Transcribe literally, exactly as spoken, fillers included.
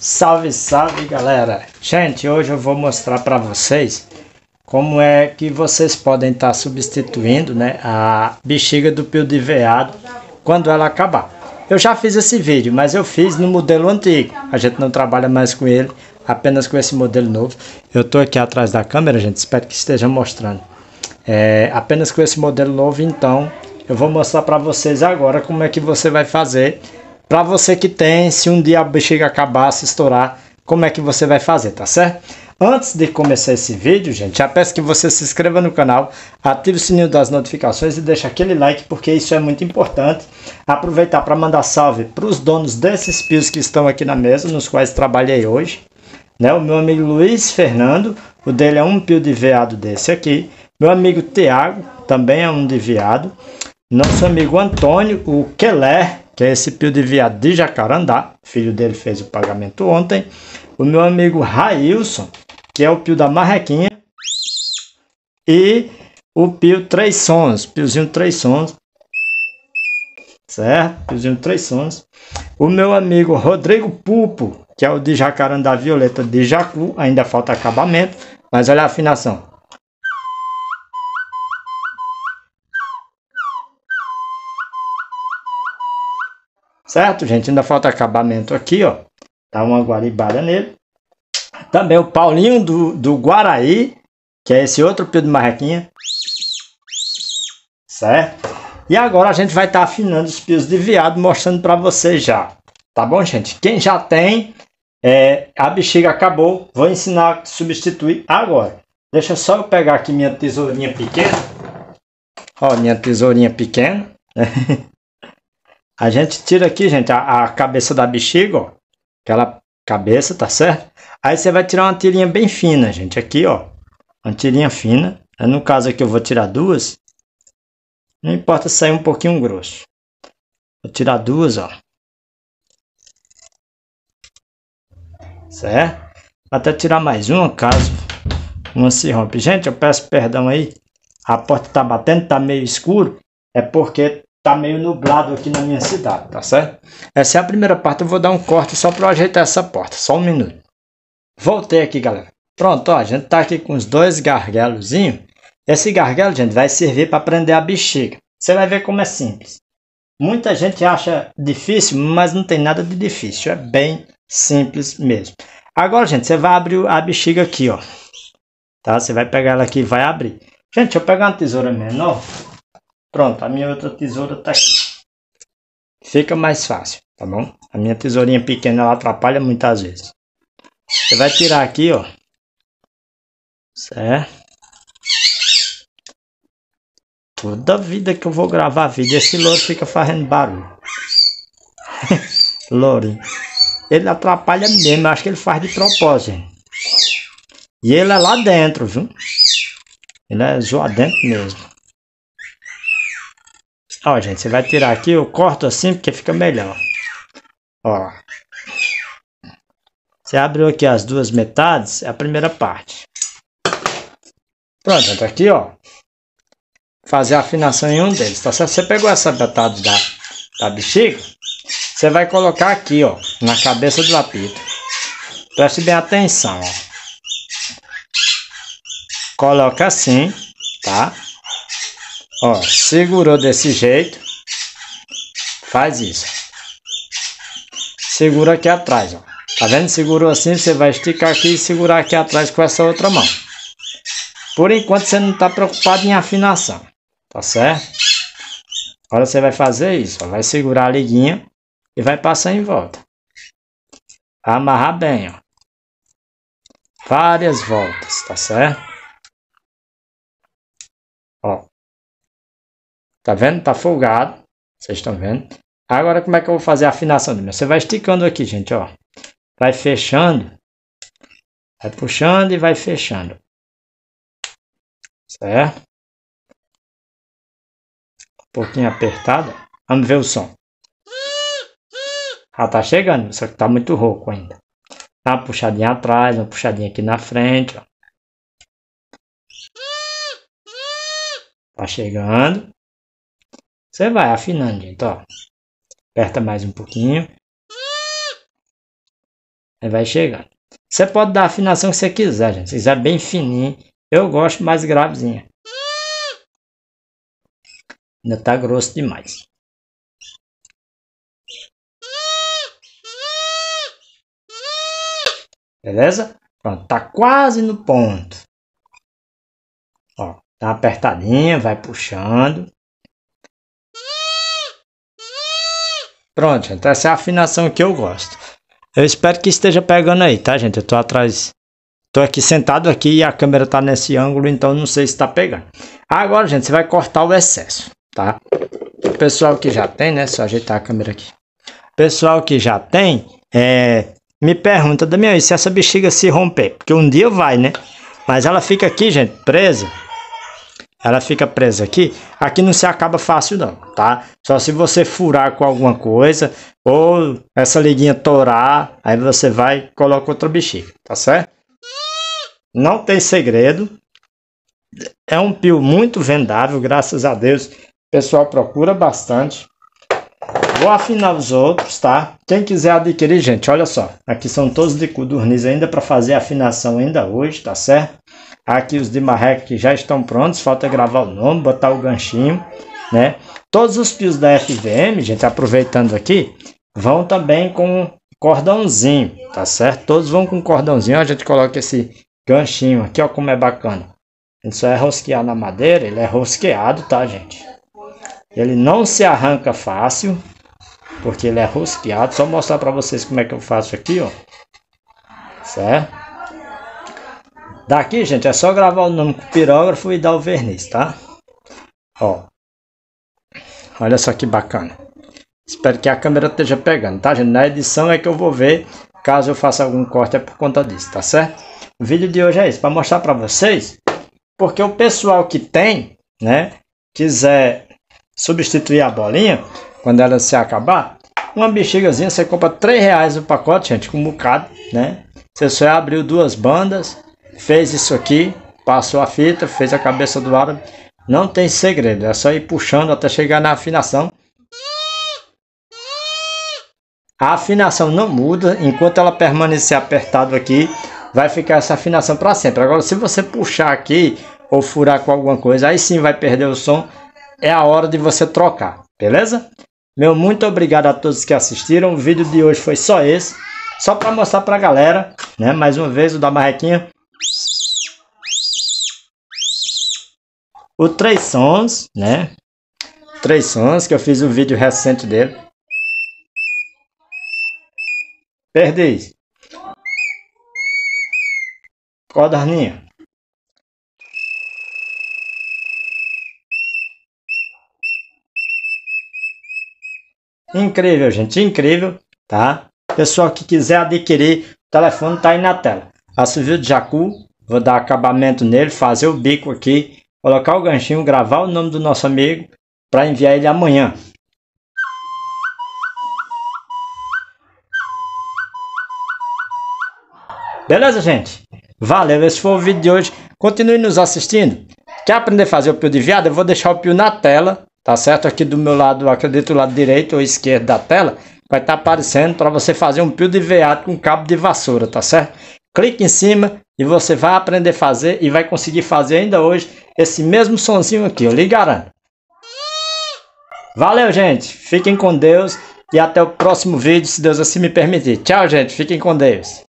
Salve, salve galera! Gente, hoje eu vou mostrar para vocês como é que vocês podem estar substituindo, né, a bexiga do pio de veado quando ela acabar. Eu já fiz esse vídeo, mas eu fiz no modelo antigo. A gente não trabalha mais com ele, apenas com esse modelo novo. Eu tô aqui atrás da câmera, gente, espero que esteja mostrando. É, apenas com esse modelo novo, então eu vou mostrar para vocês agora como é que você vai fazer. Para você que tem, se um dia a bexiga acabar, se estourar, como é que você vai fazer, tá certo? Antes de começar esse vídeo, gente, já peço que você se inscreva no canal, ative o sininho das notificações e deixe aquele like, porque isso é muito importante. Aproveitar para mandar salve para os donos desses pios que estão aqui na mesa, nos quais trabalhei hoje. Né? O meu amigo Luiz Fernando, o dele é um pio de veado desse aqui. Meu amigo Tiago, também é um de veado. Nosso amigo Antônio, o Keller, que é esse pio de veado de Jacarandá, o filho dele fez o pagamento ontem. O meu amigo Railson, que é o pio da Marrequinha. E o pio Três Sons, piozinho Três Sons. Certo? Piozinho Três Sons. O meu amigo Rodrigo Pupo, que é o de Jacarandá Violeta de Jacu, ainda falta acabamento, mas olha a afinação. Certo, gente? Ainda falta acabamento aqui, ó. Dá uma guaribada nele. Também o Paulinho do, do Guaraí, que é esse outro pio de marrequinha. Certo? E agora a gente vai estar tá afinando os pios de veado, mostrando para vocês já. Tá bom, gente? Quem já tem, é, a bexiga acabou. Vou ensinar a substituir agora. Deixa só eu pegar aqui minha tesourinha pequena. Ó, minha tesourinha pequena. A gente tira aqui, gente, a, a cabeça da bexiga, ó. Aquela cabeça, tá certo? Aí você vai tirar uma tirinha bem fina, gente. Aqui, ó. Uma tirinha fina. No caso aqui eu vou tirar duas. Não importa sair um pouquinho grosso. Vou tirar duas, ó. Certo? Até tirar mais uma, caso uma se rompe. Gente, eu peço perdão aí. A porta tá batendo, tá meio escuro. É porque tá meio nublado aqui na minha cidade, tá certo? Essa é a primeira parte, eu vou dar um corte só para ajeitar essa porta, só um minuto. Voltei aqui, galera. Pronto, ó, a gente tá aqui com os dois gargalos-zinhos. Esse gargalo, gente, vai servir para prender a bexiga. Você vai ver como é simples. Muita gente acha difícil, mas não tem nada de difícil, é bem simples mesmo. Agora, gente, você vai abrir a bexiga aqui, ó. Tá? Você vai pegar ela aqui e vai abrir. Gente, deixa eu pegar uma tesoura menor. Pronto, a minha outra tesoura tá aqui. Fica mais fácil, tá bom? A minha tesourinha pequena, ela atrapalha muitas vezes. Você vai tirar aqui, ó. Certo? Toda vida que eu vou gravar vídeo, esse louro fica fazendo barulho. Louro. Ele atrapalha mesmo, eu acho que ele faz de propósito, gente. E ele é lá dentro, viu? Ele é zoadento mesmo. Ó, gente, você vai tirar aqui, eu corto assim porque fica melhor. Ó. Você abriu aqui as duas metades, é a primeira parte. Pronto, gente, aqui, ó. Fazer a afinação em um deles, tá certo? Você pegou essa metade da, da bexiga, você vai colocar aqui, ó, na cabeça do apito. Preste bem atenção, ó. Coloca assim, tá? Ó, segurou desse jeito, faz isso. Segura aqui atrás, ó. Tá vendo? Segurou assim, você vai esticar aqui e segurar aqui atrás com essa outra mão. Por enquanto você não tá preocupado em afinação, tá certo? Agora você vai fazer isso, ó. Vai segurar a liguinha e vai passar em volta. Amarrar bem, ó. Várias voltas, tá certo? Ó. Tá vendo? Tá folgado. Vocês estão vendo? Agora como é que eu vou fazer a afinação? Você vai esticando aqui, gente, ó. Vai fechando. Vai puxando e vai fechando. Certo? Um pouquinho apertado. Vamos ver o som. Ah, tá chegando, só que tá muito rouco ainda. Dá uma puxadinha atrás, uma puxadinha aqui na frente, ó. Tá chegando. Você vai afinando, gente, ó. Aperta mais um pouquinho. Aí vai chegando. Você pode dar a afinação que você quiser, gente. Se quiser bem fininho. Eu gosto mais gravezinha. Ainda tá grosso demais. Beleza? Pronto, tá quase no ponto. Ó, tá apertadinha, vai puxando. Pronto, gente, essa é a afinação que eu gosto. Eu espero que esteja pegando aí, tá, gente? Eu tô atrás, tô aqui sentado aqui e a câmera tá nesse ângulo, então não sei se tá pegando. Agora, gente, você vai cortar o excesso, tá? O pessoal que já tem, né? Só ajeitar a câmera aqui. O pessoal que já tem, é... me pergunta, Damião, e se essa bexiga se romper? Porque um dia vai, né? Mas ela fica aqui, gente, presa. Ela fica presa aqui. Aqui não se acaba fácil não, tá? Só se você furar com alguma coisa ou essa liguinha torar, aí você vai e coloca outra bexiga, tá certo? Não tem segredo. É um pio muito vendável, graças a Deus. O pessoal procura bastante. Vou afinar os outros, tá? Quem quiser adquirir, gente, olha só. Aqui são todos de codorniz ainda para fazer a afinação ainda hoje, tá certo? Aqui os de marreca que já estão prontos. Falta gravar o nome, botar o ganchinho, né? Todos os pios da F V M, gente, aproveitando aqui, vão também com cordãozinho, tá certo? Todos vão com cordãozinho. A gente coloca esse ganchinho aqui, ó, como é bacana. Ele só é rosquear na madeira, ele é rosqueado, tá, gente? Ele não se arranca fácil, porque ele é rosqueado. Só mostrar para vocês como é que eu faço aqui, ó. Certo? Daqui, gente, é só gravar o nome com o pirógrafo e dar o verniz, tá? Ó. Olha só que bacana. Espero que a câmera esteja pegando, tá, gente? Na edição é que eu vou ver. Caso eu faça algum corte é por conta disso, tá certo? O vídeo de hoje é esse, para mostrar para vocês. Porque o pessoal que tem, né, quiser substituir a bolinha, quando ela se acabar, uma bexigazinha, você compra três reais o pacote, gente, com um bocado, né? Você só abriu duas bandas, fez isso aqui, passou a fita, fez a cabeça do árabe. Não tem segredo, é só ir puxando até chegar na afinação. A afinação não muda, enquanto ela permanecer apertado aqui, vai ficar essa afinação para sempre. Agora, se você puxar aqui ou furar com alguma coisa, aí sim vai perder o som. É a hora de você trocar, beleza? Meu muito obrigado a todos que assistiram. O vídeo de hoje foi só esse, só para mostrar para a galera, né? Mais uma vez o da marrequinha. O três sons, né? Três sons que eu fiz um vídeo recente dele. Perdi. Codorninha. Incrível, gente, incrível, tá? Pessoal que quiser adquirir, o telefone tá aí na tela. Assovio de jacu, vou dar acabamento nele, fazer o bico aqui, colocar o ganchinho, gravar o nome do nosso amigo para enviar ele amanhã. Beleza, gente? Valeu, esse foi o vídeo de hoje. Continue nos assistindo. Quer aprender a fazer o pio de veado? Eu vou deixar o pio na tela, tá certo? Aqui do meu lado, acredito, o lado direito ou esquerdo da tela, vai estar aparecendo para você fazer um pio de veado com cabo de vassoura, tá certo? Clique em cima e você vai aprender a fazer e vai conseguir fazer ainda hoje esse mesmo sonzinho aqui, eu lhe garanto. Valeu, gente. Fiquem com Deus e até o próximo vídeo, se Deus assim me permitir. Tchau, gente. Fiquem com Deus.